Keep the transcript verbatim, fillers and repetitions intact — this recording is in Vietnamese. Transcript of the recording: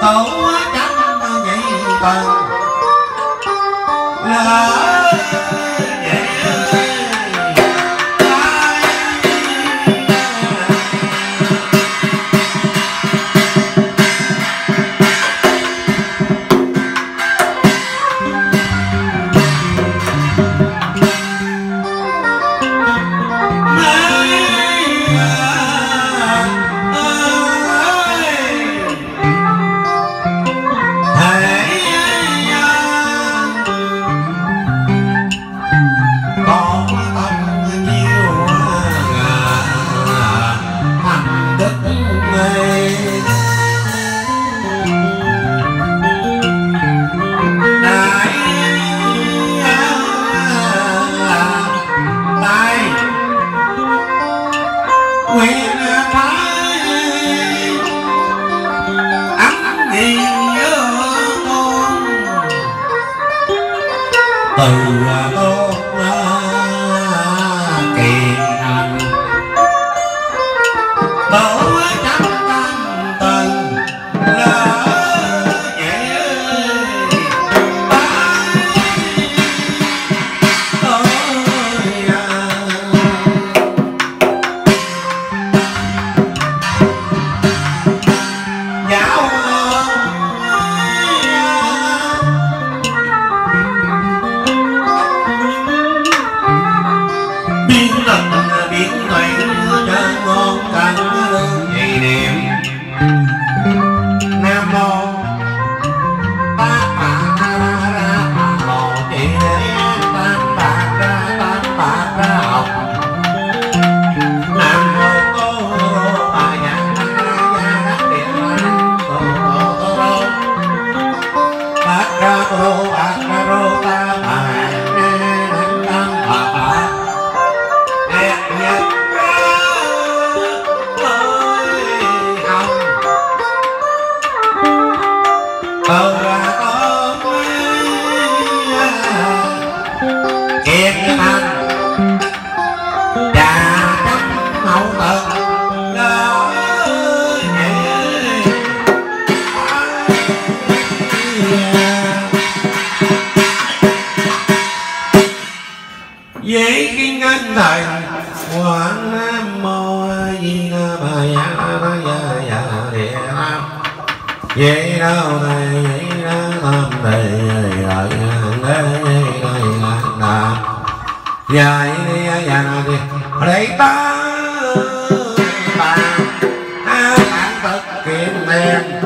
tổ trắng nhị tầng lỡ từ tốt kiền anh tổ trắng tâm tình lỡ nhẹ dạo Nam mô Bát Bà Ra Ra Bà Mô Chị Tam Bà Ra Tam Bà Ra Học Nam mô Tô Rô Bà Nhạc Ra Gia Đắc Điện Ra Tô Rô Tô Rô Bát Ra Tô Rô Bát Ra Rô Ta Bà Tam Bà Bà Đẹp Nhật từ con kiệt thành trà trắng hậu tận lỡ dễ khi ngân thầy quán nam mô di đà bà ya ba ya ya địa nam vậy đâu này vậy đó tâm thầy lợi đây là vậy đi vậy nào đi để ta bà bạn thực kiện đen